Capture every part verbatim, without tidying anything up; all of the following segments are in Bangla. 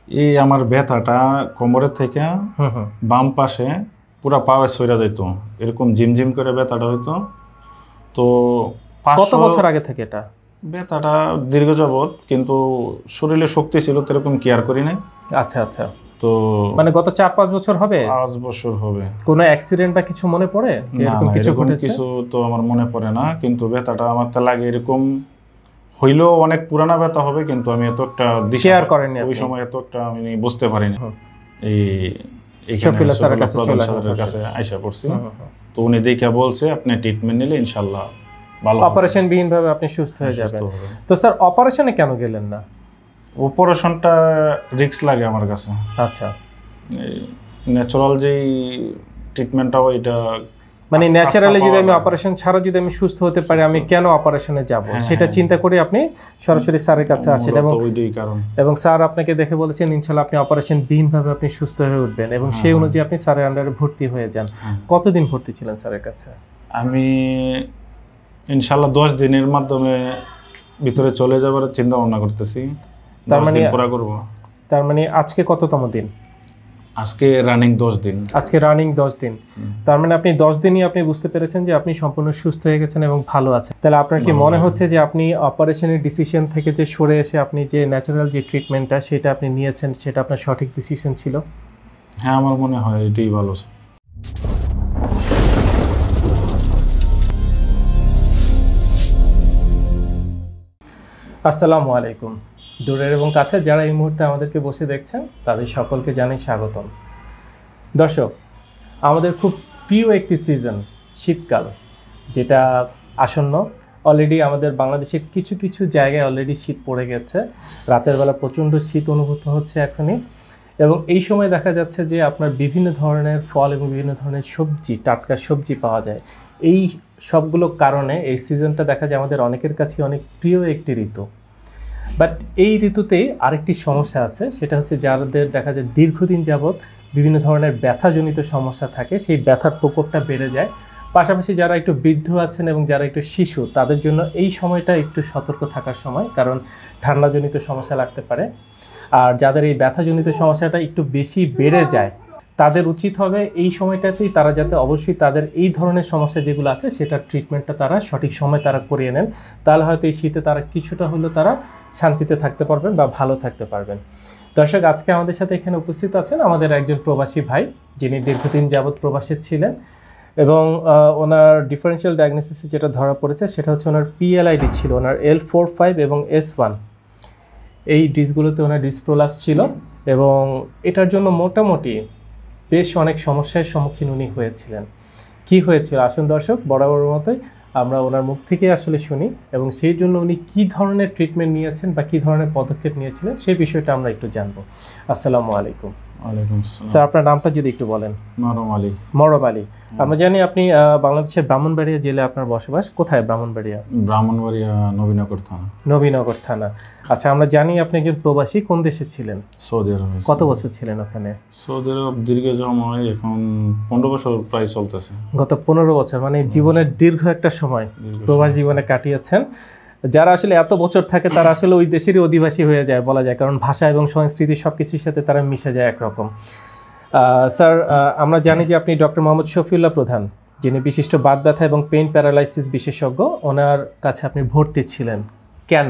এই আমার ব্যথাটা কোমরের থেকে বাম পাশে পুরা পায়ে সইরা যেত, এরকম ঝিমঝিম করে ব্যথাটা হইতো। তো কত বছর আগে থেকে এটা ব্যথাটা দীর্ঘ যাবত, কিন্তু শরীরে শক্তি ছিল এরকম কেয়ার করি নাই। আচ্ছা আচ্ছা, তো মানে গত চার পাঁচ বছর হবে? পাঁচ বছর হবে। কোনো অ্যাক্সিডেন্ট বা কিছু মনে পড়ে? এরকম কিছু কিছু তো আমার মনে পড়ে না, কিন্তু ব্যথাটা আমার তা লাগে এরকম হইলেও অনেক পুরানা ব্যথা হবে, কিন্তু আমি এত একটা শেয়ার করেনি ওই সময়, এত একটা আমি বুঝতে পারিনি। এই শফিউল স্যারের কাছে চলে কাছে আইসা পড়ছি, তো উনি দেখে বলছে আপনি ট্রিটমেন্ট নিলে ইনশাআল্লাহ ভালো, অপারেশন বিহীন ভাবে আপনি সুস্থ হয়ে যাবেন। তো স্যার অপারেশনে কেন গেলেন না? অপারেশনটা রিস্ক লাগে আমার কাছে। আচ্ছা, ন্যাচারাল যেই ট্রিটমেন্টটা ওইটা, মানে ন্যাচারালি যদি আমি অপারেশন ছাড়া যদি আমি সুস্থ হতে পারি, আমি কেন অপারেশনে যাব সেটা চিন্তা করে আপনি সরাসরি স্যারের কাছে আসেন, এবং এবং স্যার আপনাকে দেখে বলেছেন ইনশাআল্লাহ আপনি অপারেশন বিহীনভাবে আপনি সুস্থ হয়ে উঠবেন, এবং সেই অনুযায়ী আপনি স্যারের আন্ডারে ভর্তি হয়ে যান। কতদিন ভর্তি ছিলেন স্যারের কাছে? আমি ইনশাআল্লাহ দশ দিনের মাধ্যমে ভিতরে চলে যাবার চিন্তা ভাবনা করতেছি। তার মানে পুরা করব। তার মানে আজকে কততম দিন? আজকে রানিং দশ দিন। আজকে রানিং দশ দিন। তার মানে আপনি দশ দিনই আপনি বুঝতে পেরেছেন যে আপনি সম্পূর্ণ সুস্থ হয়ে গেছেন এবং ভালো আছেন। তাহলে আপনার কি মনে হচ্ছে যে আপনি অপারেশনের ডিসিশন থেকে যে সরে এসে আপনি যে ন্যাচারাল যে ট্রিটমেন্টটা সেটা আপনি নিয়েছেন, সেটা আপনার সঠিক ডিসিশন ছিল? হ্যাঁ, আমার মনে হয় এটাই ভালো। আসসালামু আলাইকুম। দূরের এবং কাছে যারা এই মুহূর্তে আমাদেরকে বসে দেখছেন তাদের সকলকে জানাই স্বাগতম। দর্শক, আমাদের খুব প্রিয় একটি সিজন শীতকাল, যেটা আসন্ন। অলরেডি আমাদের বাংলাদেশের কিছু কিছু জায়গায় অলরেডি শীত পড়ে গেছে, রাতের বেলা প্রচণ্ড শীত অনুভূত হচ্ছে এখনই, এবং এই সময় দেখা যাচ্ছে যে আপনার বিভিন্ন ধরনের ফল এবং বিভিন্ন ধরনের সবজি, টাটকা সবজি পাওয়া যায়। এই সবগুলো কারণে এই সিজনটা দেখা যায় আমাদের অনেকের কাছে অনেক প্রিয় একটি ঋতু। বাট এই ঋতুতে আরেকটি সমস্যা আছে, সেটা হচ্ছে যাদের দেখা যায় দীর্ঘদিন যাবৎ বিভিন্ন ধরনের ব্যথাজনিত সমস্যা থাকে, সেই ব্যথার প্রকোপটা বেড়ে যায়। পাশাপাশি যারা একটু বৃদ্ধ আছেন এবং যারা একটু শিশু, তাদের জন্য এই সময়টা একটু সতর্ক থাকার সময়, কারণ ঠান্ডাজনিত সমস্যা লাগতে পারে। আর যাদের এই ব্যথাজনিত সমস্যাটা একটু বেশি বেড়ে যায়, তাদের উচিত হবে এই সময়টাতেই তারা যাতে অবশ্যই তাদের এই ধরনের সমস্যা যেগুলো আছে সেটার ট্রিটমেন্টটা তারা সঠিক সময় তারা করিয়ে নেন। তাহলে হয়তো এই শীতে তারা কিছুটা হলেও তারা শান্তিতে থাকতে পারবেন বা ভালো থাকতে পারবেন। দর্শক, আজকে আমাদের সাথে এখানে উপস্থিত আছেন আমাদের একজন প্রবাসী ভাই, যিনি দীর্ঘদিন যাবৎ প্রবাসে ছিলেন, এবং ওনার ডিফারেন্সিয়াল ডায়াগনোসিসে যেটা ধরা পড়েছে সেটা হচ্ছে ওনার পিএলআইডি ছিল, ওনার এল ফোর ফাইভ এবং এস ওয়ান, এই ডিসগুলোতে ওনার ডিসপ্রোলাপস ছিল, এবং এটার জন্য মোটামুটি বেশ অনেক সমস্যার সম্মুখীন উনি হয়েছিলেন। কি হয়েছিল আসুন দর্শক, বরাবর মতোই আমরা ওনার মুখ থেকে আসলে শুনি, এবং সেই জন্য উনি কী ধরনের ট্রিটমেন্ট নিয়েছেন বা কী ধরনের পদক্ষেপ নিয়েছিলেন সেই বিষয়টা আমরা একটু জানবো। আসসালামু আলাইকুম। ওয়ালাইকুম আসসালাম। স্যার, আপনার নামটা যদি একটু বলেন। মরম আলী। মরম আলী। আমরা জানি আপনি বাংলাদেশের ব্রাহ্মণবাড়িয়া জেলে আপনার বসবাস। কোথায় ব্রাহ্মণবাড়িয়া? ব্রাহ্মণবাড়িয়া নবীনগর থানা। নবীনগর থানা। আচ্ছা, আমরা জানি আপনি একজন প্রবাসী। কোন দেশে ছিলেন? সৌদি আরব। কত বছর ছিলেন ওখানে? সৌদি আরব দীর্ঘ সময়, এখন পনেরো বছর প্রায় চলতেছে। গত পনেরো বছর, মানে জীবনের দীর্ঘ একটা সময় প্রবাস জীবনে কাটিয়েছেন। যারা আসলে এত বছর থাকে তারা আসলে ওই দেশেরই অধিবাসী হয়ে যায় বলা যায়, কারণ ভাষা এবং সংস্কৃতি সব কিছুর সাথে তারা মিশে যায় একরকম। স্যার, আমরা জানি যে আপনি ডক্টর মোহাম্মদ শফিউল্লাহ প্রধান, যিনি বিশিষ্ট বাত ব্যথা এবং পেইন প্যারালাইসিস বিশেষজ্ঞ, ওনার কাছে আপনি ভর্তি ছিলেন কেন?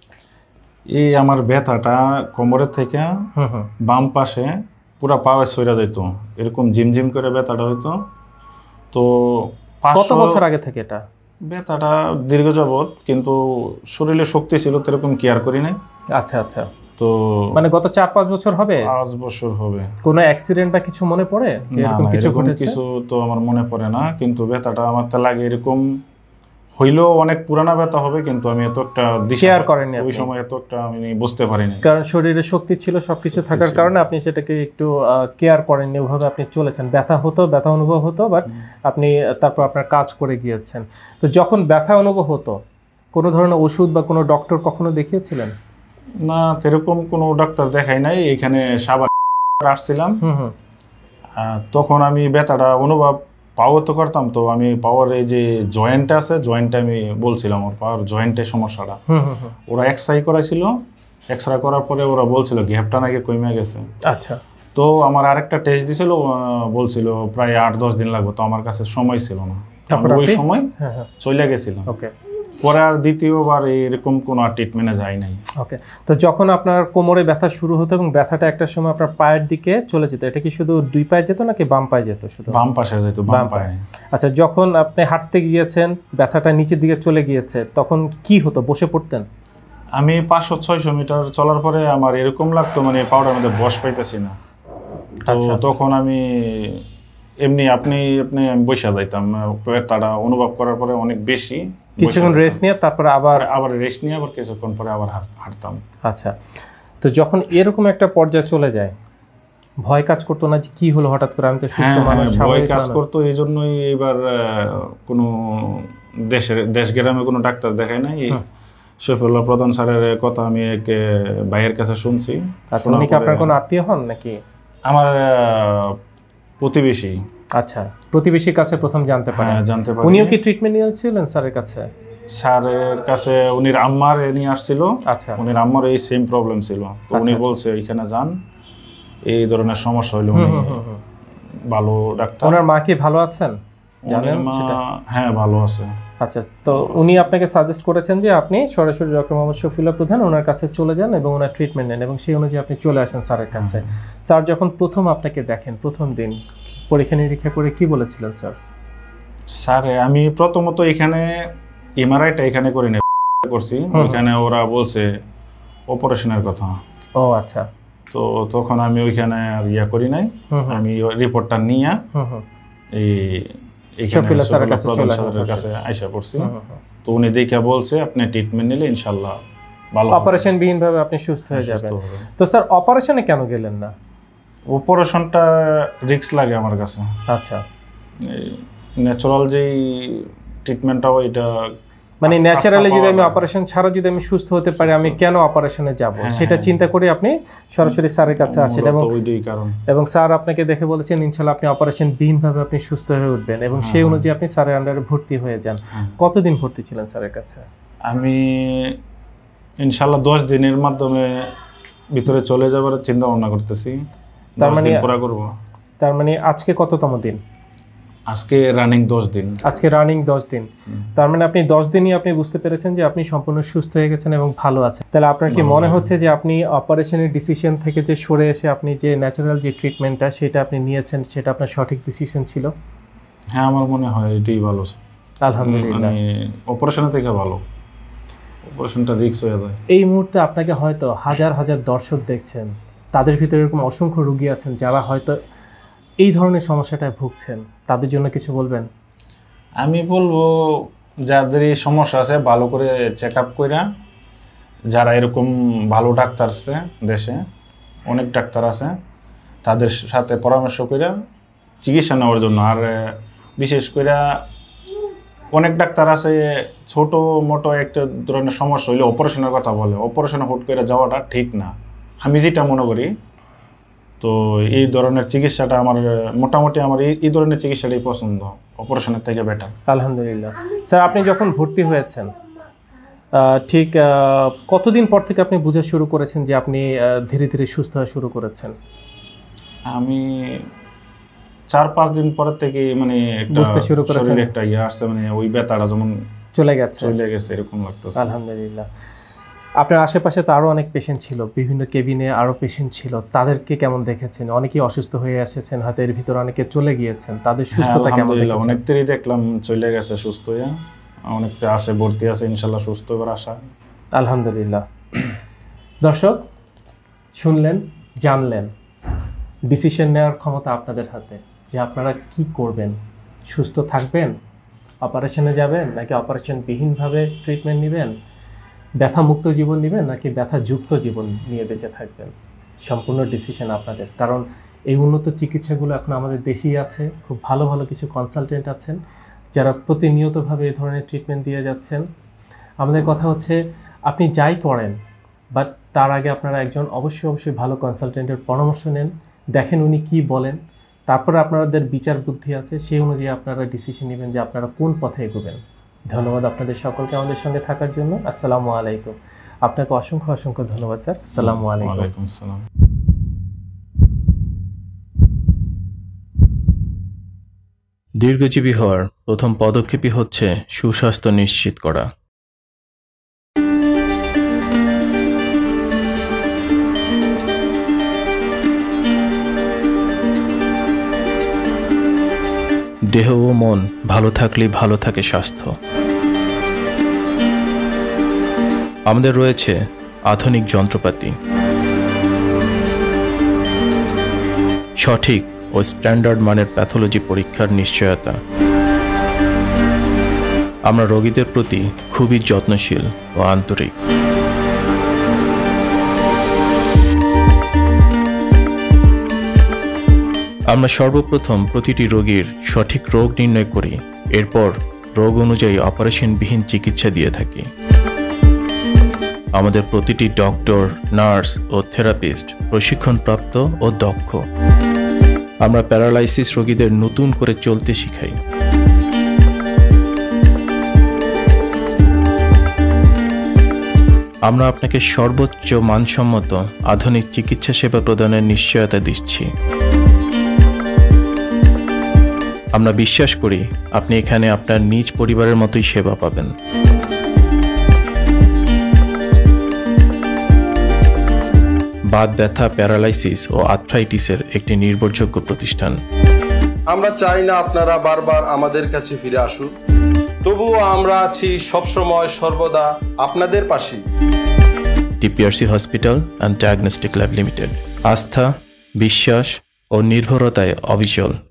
এই আমার ব্যথাটা কোমরের থেকে বাম পাশে পুরা পায়ে সইরা যেত, এরকম ঝিমঝিম করে ব্যথাটা হইতো। তো কত বছর আগে থেকে এটা ব্যথাটা দীর্ঘ যাবত, কিন্তু শরীরে শক্তি ছিল এরকম কেয়ার করি নাই। আচ্ছা আচ্ছা, তো মানে গত চার পাঁচ বছর হবে? পাঁচ বছর হবে। কোনো অ্যাক্সিডেন্ট বা কিছু মনে পড়ে? এরকম কিছু কিছু তো আমার মনে পড়ে না, কিন্তু ব্যথাটা আমার তা লাগে এরকম হইলেও অনেক পুরানা ব্যথা হবে, কিন্তু আমি এত একটা শেয়ার করেনি ওই সময়, এত একটা আমি বুঝতে পারিনি, কারণ শরীরে শক্তি ছিল সবকিছু থাকার কারণে আপনি সেটাকে একটু কেয়ার করেননি। ওভাবে আপনি চলেছেন, ব্যথা হতো, ব্যথা অনুভব হতো, বাট আপনি তারপর আপনার কাজ করে গিয়েছেন। তো যখন ব্যথা অনুভব হতো, কোনো ধরনের ওষুধ বা কোনো ডক্টর কখনো দেখিয়েছিলেন? না, সেরকম কোনো ডাক্তার দেখাই নাই। এখানে সাবান আসছিলাম, তখন আমি ব্যথাটা অনুভব পাওয়ার তো করতাম। তো আমি পাওয়ার এই যে জয়েন্ট আছে, জয়েন্টটা আমি বলছিলাম ওর পাওয়ার জয়েন্টের সমস্যাটা, ওরা এক্সআই করাইছিল, এক্স রে করার পরে ওরা বলছিল গ্যাপটা নাকি কমে গেছে। আচ্ছা, তো আমার আরেকটা টেস্ট দিছিল, বলছিল প্রায় আট দশ দিন লাগবে। তো আমার কাছে সময় ছিল না, ওই সময় চলে গেছিলাম। ওকে, পরে আর দ্বিতীয়বার এরকম কোনো আর ট্রিটমেন্টে যাই নাই। ওকে, তো যখন আপনার কোমরে ব্যথা শুরু হতো এবং ব্যথাটা একটা সময় আপনার পায়ের দিকে চলে যেত, এটা কি শুধু দুই পায়ে যেত নাকি বাম পায়ে যেত? শুধু বাম পাশে যেত, বাম পায়ে। আচ্ছা, যখন আপনি হাঁটতে গিয়েছেন ব্যথাটা নিচের দিকে চলে গিয়েছে, তখন কি হতো? বসে পড়তেন? আমি পাঁচশো ছয়শো মিটার চলার পরে আমার এরকম লাগতো মানে পাউডার মধ্যে বস পাইতেছি না। তো তখন আমি এমনি আপনি আপনি আমি বসে যাইতাম, ব্যথাটা অনুভব করার পরে অনেক বেশি, কিছুক্ষণ রেস্ট নিয়ে তারপরে আবার আবার রেস্ট নিয়ে আবার কিছুক্ষণ পরে আবার হাঁটতাম। আচ্ছা, তো যখন এরকম একটা পর্যায়ে চলে যায়, ভয় কাজ করতো না যে কি হলো হঠাৎ করে? আমি তো সুস্থ মানুষ। ভয় কাজ করতো, এই জন্যই এবার কোনো দেশের দেশ গ্রামে কোনো ডাক্তার দেখায় নাই। শফিউল্লাহ প্রধান স্যারের কথা আমি এক ভাইয়ের কাছে শুনছি। আচ্ছা, উনি কি আপনার কোনো আত্মীয় হন নাকি? আমার প্রতিবেশী। আচ্ছা, প্রতিবেশীর কাছে প্রথম জানতে পারেন? হ্যাঁ, জানতে পারি। উনিও কি ট্রিটমেন্ট নিয়েছিলেন স্যারের কাছে? স্যারের কাছে উনির আম্মার নিয়ে আসছিল। আচ্ছা, উনির আম্মার এই সেম প্রবলেম ছিল। তো উনি বলছে এখানে যান, এই ধরনের সমস্যা হইলে উনি ভালো ডাক্তার। ওনার মা কি ভালো আছেন জানেন? হ্যাঁ, ভালো আছে। আচ্ছা, তো উনি আপনাকে সাজেস্ট করেছেন যে আপনি সরাসরি ডক্টর মোহাম্মদ শফিউল্লাহ প্রধান ওনার কাছে চলে যান এবং ওনার ট্রিটমেন্ট নেন, এবং সেই অনুযায়ী আপনি চলে আসেন স্যারের কাছে। স্যার যখন প্রথম আপনাকে দেখেন, প্রথম দিন পরীক্ষা নিরীক্ষা করে কি বলেছিলেন স্যার? স্যার আমি প্রথমত এখানে এমআরআইটা এখানে করি না, করছি ওইখানে, ওরা বলছে অপারেশনের কথা। ও আচ্ছা, তো তখন আমি ওইখানে আর ইয়া করি নাই, আমি রিপোর্টটা নিয়ে এই শফিউল্লাহ স্যারের কাছে আইসা পড়ছি। তো উনি দেখে বলছে আপনি ট্রিটমেন্ট নিলে ইনশাআল্লাহ ভালো, অপারেশন বিহীন ভাবে আপনি সুস্থ হয়ে যাবেন। তো স্যার অপারেশনে কেন গেলেন না? অপারেশনটা রিস্ক লাগে আমার কাছে। আচ্ছা, ন্যাচারাল যেই ট্রিটমেন্টটা ওইটা মানে ন্যাচারালি যদি আমি অপারেশন ছাড়া যদি আমি সুস্থ হতে পারি, আমি কেন অপারেশনে যাব সেটা চিন্তা করে আপনি সরাসরি স্যারের কাছে আসেন, এবং এবং স্যার আপনাকে দেখে বলেছেন ইনশাআল্লাহ আপনি অপারেশন বিহীনভাবে আপনি সুস্থ হয়ে উঠবেন, এবং সেই অনুযায়ী আপনি স্যারের আন্ডারে ভর্তি হয়ে যান। কতদিন ভর্তি ছিলেন স্যারের কাছে? আমি ইনশাআল্লাহ দশ দিনের মাধ্যমে ভিতরে চলে যাবার চিন্তা ভাবনা করতেছি। তার মানে পুরো করব। তার মানে আজকে কততম দিন? আজকে রানিং দশ দিন। আজকে রানিং দশ দিন। তার মানে আপনি দশ দিনই আপনি বুঝতে পেরেছেন যে আপনি সম্পূর্ণ সুস্থ হয়ে গেছেন এবং ভালো আছেন। তাহলে আপনার কি মনে হচ্ছে যে আপনি অপারেশনের ডিসিশন থেকে যে সরে এসে আপনি যে ন্যাচারাল যে ট্রিটমেন্টটা সেটা আপনি নিয়েছেন, সেটা আপনার সঠিক ডিসিশন ছিল? হ্যাঁ, আমার মনে হয় এটাই ভালো। আলহামদুলিল্লাহ, অপারেশনের থেকে ভালো। অপারেশনটা রিস্ক হয়ে যায়। এই মুহূর্তে আপনাকে হয়তো হাজার হাজার দর্শক দেখছেন, তাদের ভিতরে এরকম অসংখ্য রোগী আছেন যারা হয়তো এই ধরনের সমস্যাটায় ভুগছেন, তাদের জন্য কিছু বলবেন? আমি বলবো যাদের এই সমস্যা আছে ভালো করে চেক আপ কইরা, যারা এরকম ভালো ডাক্তার আছে দেশে, অনেক ডাক্তার আছে, তাদের সাথে পরামর্শ কইরা চিকিৎসা নেওয়ার জন্য। আর বিশেষ করে অনেক ডাক্তার আছে ছোট মোটো একটা ধরনের সমস্যা হইলে অপারেশনের কথা বলে, অপারেশনে হুট করে যাওয়াটা ঠিক না, আমি যেটা মনে করি। তো এই ধরনের চিকিৎসাটা আমার মোটামুটি আমার এই ধরনের চিকিৎসাটাই পছন্দ, অপারেশনের থেকে বেটার। আলহামদুলিল্লাহ। স্যার আপনি যখন ভর্তি হয়েছেন ঠিক কতদিন পর থেকে আপনি বোঝা শুরু করেছেন যে আপনি ধীরে ধীরে সুস্থ হওয়া শুরু করেছেন? আমি চার পাঁচ দিন পর থেকে মানে বুঝতে শুরু করেছেন একটা ইয়ে আসছে, মানে ওই ব্যথাটা যেমন চলে গেছে চলে গেছে এরকম লাগতেছে। আলহামদুলিল্লাহ। আপনার আশেপাশে তো আরও অনেক পেশেন্ট ছিল, বিভিন্ন কেবিনে আরও পেশেন্ট ছিল, তাদেরকে কেমন দেখেছেন? অনেকেই অসুস্থ হয়ে এসেছেন, হয়তো এর ভিতরে অনেকে চলে গিয়েছেন, তাদের সুস্থতা কেমন দেখেছেন? অনেকটাই দেখলাম চলে গেছে সুস্থ হয়ে, অনেকটা আছে ভর্তি আছে, ইনশাল্লাহ সুস্থ হবার আশা। আলহামদুলিল্লাহ। দর্শক শুনলেন, জানলেন, ডিসিশন নেওয়ার ক্ষমতা আপনাদের হাতে, যে আপনারা কি করবেন। সুস্থ থাকবেন, অপারেশনে যাবেন, নাকি অপারেশনবিহীনভাবে ট্রিটমেন্ট নেবেন, ব্যথামুক্ত জীবন নেবেন, নাকি ব্যথাযুক্ত জীবন নিয়ে বেঁচে থাকবেন। সম্পূর্ণ ডিসিশন আপনাদের, কারণ এই উন্নত চিকিৎসাগুলো এখন আমাদের দেশেই আছে। খুব ভালো ভালো কিছু কনসালটেন্ট আছেন যারা প্রতিনিয়তভাবে এই ধরনের ট্রিটমেন্ট দিয়ে যাচ্ছেন। আমাদের কথা হচ্ছে আপনি যাই করেন, বাট তার আগে আপনারা একজন অবশ্যই অবশ্যই ভালো কনসালটেন্টের পরামর্শ নেন, দেখেন উনি কি বলেন, তারপরে আপনাদের বিচার বুদ্ধি আছে, সেই অনুযায়ী আপনারা ডিসিশন নেবেন যে আপনারা কোন পথে এগোবেন। ধন্যবাদ আপনাদের সকলকে আমাদের সঙ্গে থাকার জন্য। আসসালামু আলাইকুম। আপনাকে অসংখ্য অসংখ্য ধন্যবাদ স্যার। আসসালামু আলাইকুম। ওয়ালাইকুম আসসালাম। দীর্ঘজীবী হওয়ার প্রথম পদক্ষেপই হচ্ছে সুস্বাস্থ্য নিশ্চিত করা। দেহ ও মন ভালো থাকলেই ভালো থাকে স্বাস্থ্য। আমাদের রয়েছে আধুনিক যন্ত্রপাতি, সঠিক ও স্ট্যান্ডার্ড মানের প্যাথোলজি পরীক্ষার নিশ্চয়তা। আমরা রোগীদের প্রতি খুবই যত্নশীল ও আন্তরিক। আমরা সর্বপ্রথম প্রতিটি রোগীর সঠিক রোগ নির্ণয় করি, এরপর রোগ অনুযায়ী অপারেশনবিহীন চিকিৎসা দিয়ে থাকি। আমাদের প্রতিটি ডক্টর, নার্স ও থেরাপিস্ট প্রশিক্ষণপ্রাপ্ত ও দক্ষ। আমরা প্যারালাইসিস রোগীদের নতুন করে চলতে শিখাই। আমরা আপনাকে সর্বোচ্চ মানসম্মত আধুনিক চিকিৎসা সেবা প্রদানের নিশ্চয়তা দিচ্ছি। আমরা বিশ্বাস করি আপনি এখানে আপনার নিজ পরিবারের মতোই সেবা পাবেন। বাত ব্যথা, প্যারালাইসিস ও আর্থ্রাইটিসের একটি নির্ভরযোগ্য প্রতিষ্ঠান। আমরা চাই না আপনারা বারবার আমাদের কাছে ফিরে আসুন, তবুও আমরা আছি সবসময় সর্বদা আপনাদের পাশে। TPRC hospital and diagnostic lab limited, আস্থা, বিশ্বাস ও নির্ভরতায় অবিচল।